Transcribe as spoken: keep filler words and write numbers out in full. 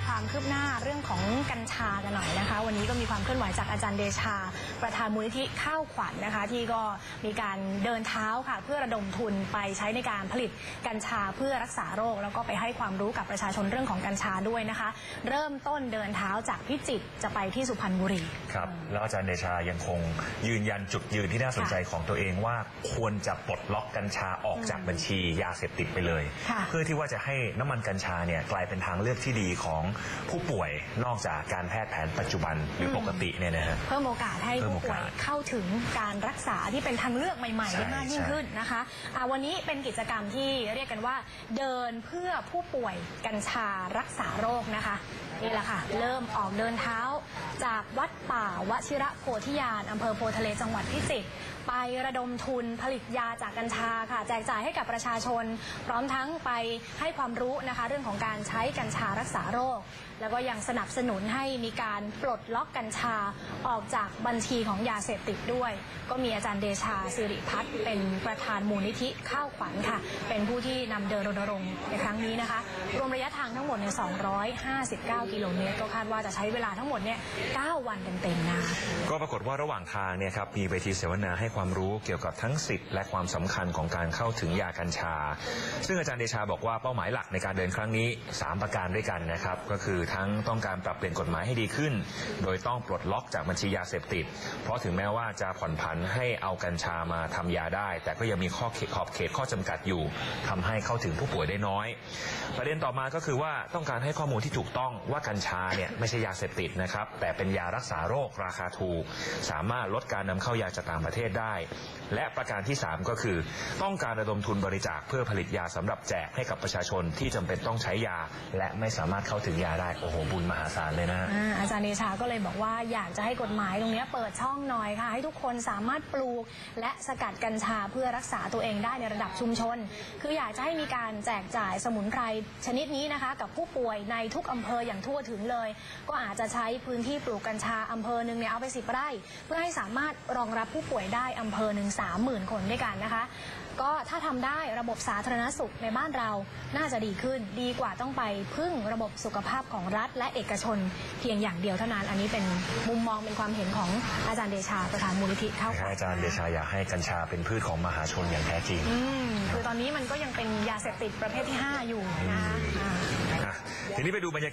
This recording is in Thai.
ความคืบหน้าเรื่องของกัญชากันหน่อยนะคะวันนี้ก็มีความเคลื่อนไหวจากอาจารย์เดชาประธานมูลนิธิข้าวขวัญ นะคะที่ก็มีการเดินเท้าค่ะเพื่อระดมทุนไปใช้ในการผลิตกัญชาเพื่อรักษาโรคแล้วก็ไปให้ความรู้กับประชาชนเรื่องของกัญชาด้วยนะคะเริ่มต้นเดินเท้าจากพิจิตรจะไปที่สุพรรณบุรีครับแล้วอาจารย์เดชายังคงยืนยันจุดยืนที่น่าสนใจของตัวเองว่าควรจะปลดล็อกกัญชาออกจากบัญชียาเสพติดไปเลยเพื่อที่ว่าจะให้น้ำมันกัญชาเนี่ยกลายเป็นทางเลือกที่ดีของผู้ป่วยนอกจากการแพทย์แผนปัจจุบันหรือปกติเนี่ยนะฮะเพิ่มโอกาสให้ผู้ป่วยเข้าถึงการรักษาที่เป็นทางเลือกใหม่ๆได้มากยิ่งขึ้นนะคะวันนี้เป็นกิจกรรมที่เรียกกันว่าเดินเพื่อผู้ป่วยกัญชารักษาโรคนะคะนี่แหละค่ะเริ่มออกเดินเท้าจากวัดป่าวชิระโพธิญาณอำเภอโพธิ์ทะเลจังหวัดพิจิตรไประดมทุนผลิตยาจากกัญชาค่ะแจกจ่ายให้กับประชาชนพร้อมทั้งไปให้ความรู้นะคะเรื่องของการใช้กัญชารักษาโรคแล้วก็ยังสนับสนุนให้มีการปลดล็อกกัญชาออกจากบัญชีของยาเสพติดด้วยก็มีอาจารย์เดชาสิริพัฒน์เป็นประธานมูลนิธิข้าวขวัญค่ะเป็นผู้ที่นำเดินรณรงค์ในครั้งนี้นะคะรวมระยะทางทั้งหมดเนี่ยสองร้อยห้าสิบเก้ากิโลเมตรก็คาดว่าจะใช้เวลาทั้งหมดเนี่ยเก้าวันเต็มๆนะก็ปรากฏว่าระหว่างทางเนี่ยครับมีเวทีเสวนาให้ความรู้เกี่ยวกับทั้งสิทธิ์และความสำคัญของการเข้าถึงยากัญชาซึ่งอาจารย์เดชาบอกว่าเป้าหมายหลักในการเดินครั้งนี้สามประการด้วยกันนะครับก็คือทั้งต้องการปรับเปลี่ยนกฎหมายให้ดีขึ้นโดยต้องปลดล็อกจากบัญชียาเสพติดเพราะถึงแม้ว่าจะผ่อนผันให้เอากัญชามาทำยาได้แต่ก็ยังมีข้อขอบเขตข้อจำกัดอยู่ทำให้เข้าถึงผู้ป่วยได้น้อยประเด็นต่อมาก็คือว่าต้องการให้ข้อมูลที่ถูกต้องว่ากัญชาเนี่ยไม่ใช่ยาเสพติดนะครับแต่เป็นยารักษาโรคราคาถูกสามารถลดการนำเข้ายาจากต่างประเทศได้และประการที่สามก็คือต้องการระดมทุนบริจาคเพื่อผลิตยาสำหรับแจกให้กับประชาชนที่จำเป็นต้องใช้ยาและไม่สามารถเข้าถึงยาได้โอ้โหบุญมหาศาลเลยนะอาจารย์เดชาก็เลยบอกว่าอยากจะให้กฎหมายตรงนี้เปิดช่องหน่อยค่ะให้ทุกคนสามารถปลูกและสกัดกัญชาเพื่อรักษาตัวเองได้ในระดับชุมชนคืออยากจะให้มีการแจกจ่ายสมุนไพรชนิดนี้นะคะกับผู้ป่วยในทุกอำเภออย่างทั่วถึงเลยก็อาจจะใช้พื้นที่ปลูกกัญชาอำเภอหนึ่งเนี่ยเอาไปสิบไร่เพื่อให้สามารถรองรับผู้ป่วยได้อำเภอหนึ่งสามหมื่นคนด้วยกันนะคะก็ถ้าทำได้ระบบสาธารณสุขในบ้านเราน่าจะดีขึ้นดีกว่าต้องไปพึ่งระบบสุขภาพของรัฐและเอกชนเพียงอย่างเดียวเท่านั้นอันนี้เป็นมุมมองเป็นความเห็นของอาจารย์เดชาประธานมูลนิธิข้าวขวัญอาจารย์เดชาอยากให้กัญชาเป็นพืชของมหาชนอย่างแท้จริงอืมคือตอนนี้มันก็ยังเป็นยาเสพติดประเภทที่ห้าอยู่นะคะทีนี้ไปดูบรรยากาศ